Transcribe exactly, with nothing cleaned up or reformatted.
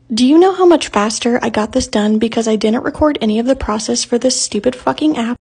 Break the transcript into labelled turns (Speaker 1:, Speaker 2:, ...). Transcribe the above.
Speaker 1: Do you know how much faster I got this done because I didn't record any of the process for this stupid fucking app?